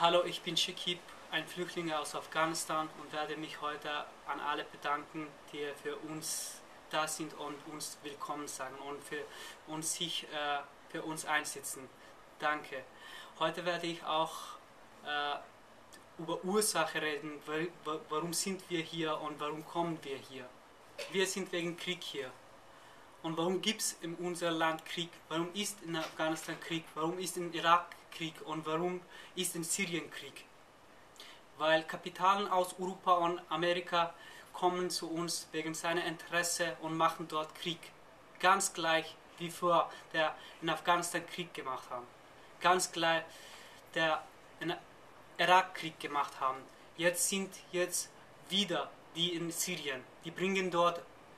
Hallo, ich bin Shakib, ein Flüchtling aus Afghanistan und werde mich heute an alle bedanken, die für uns da sind und uns willkommen sagen und für uns einsetzen. Danke. Heute werde ich auch über Ursache reden, warum sind wir hier und warum kommen wir hier. Wir sind wegen Krieg hier. Und warum gibt es in unserem Land Krieg? Warum ist in Afghanistan Krieg? Warum ist in Irak Krieg? Und warum ist in Syrien Krieg? Weil Kapitalen aus Europa und Amerika kommen zu uns wegen seiner Interesse und machen dort Krieg. Ganz gleich wie vor der in Afghanistan Krieg gemacht haben. Ganz gleich der in Irak Krieg gemacht haben. Jetzt sind wieder die in Syrien. Die bringen dort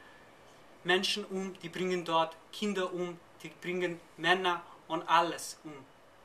Menschen um, die bringen dort Kinder um, die bringen Männer und alles um.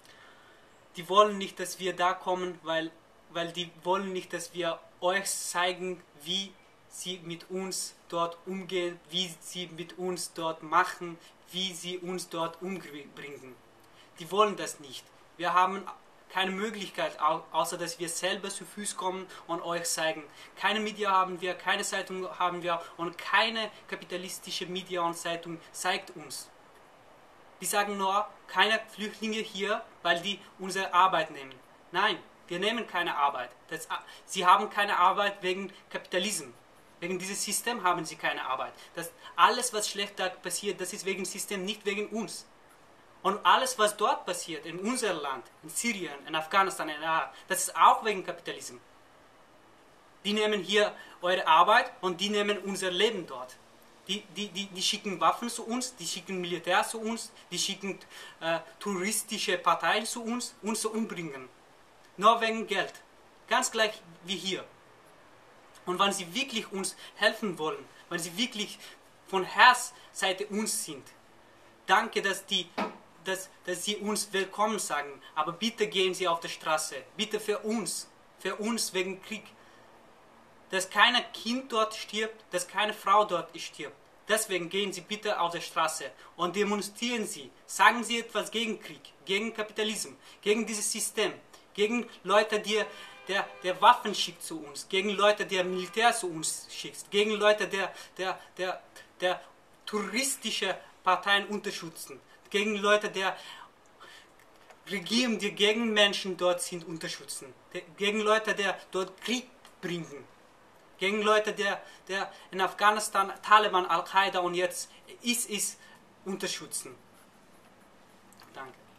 Die wollen nicht, dass wir da kommen, weil die wollen nicht, dass wir euch zeigen, wie sie mit uns dort umgehen, wie sie mit uns dort machen, wie sie uns dort umbringen. Die wollen das nicht. Wir haben keine Möglichkeit, außer dass wir selber zu Fuß kommen und euch zeigen. Keine Media haben wir, keine Zeitung haben wir und keine kapitalistische Media und Zeitung zeigt uns. Die sagen nur, keine Flüchtlinge hier, weil die unsere Arbeit nehmen. Nein, wir nehmen keine Arbeit. Sie haben keine Arbeit wegen Kapitalismus. Wegen dieses System haben sie keine Arbeit. Alles, was schlecht da passiert, das ist wegen dem System, nicht wegen uns. Und alles, was dort passiert, in unserem Land, in Syrien, in Afghanistan, in Irak, das ist auch wegen Kapitalismus. Die nehmen hier eure Arbeit und die nehmen unser Leben dort. Die schicken Waffen zu uns, die schicken Militär zu uns, die schicken touristische Parteien zu uns zu umbringen. Nur wegen Geld. Ganz gleich wie hier. Und wenn sie wirklich uns helfen wollen, wenn sie wirklich von Herzseite uns sind, danke, dass sie uns willkommen sagen, aber bitte gehen sie auf die Straße, bitte für uns wegen Krieg, dass kein Kind dort stirbt, dass keine Frau dort stirbt. Deswegen gehen sie bitte auf die Straße und demonstrieren sie, sagen sie etwas gegen Krieg, gegen Kapitalismus, gegen dieses System, gegen Leute, der Waffen schickt zu uns, gegen Leute, der Militär zu uns schickt, gegen Leute, der touristische Parteien unterstützen, gegen Leute, der Regierung, die gegen Menschen dort sind, unterstützen, gegen Leute, der dort Krieg bringen, gegen Leute, der in Afghanistan Taliban, Al-Qaida und jetzt ISIS unterstützen. Danke.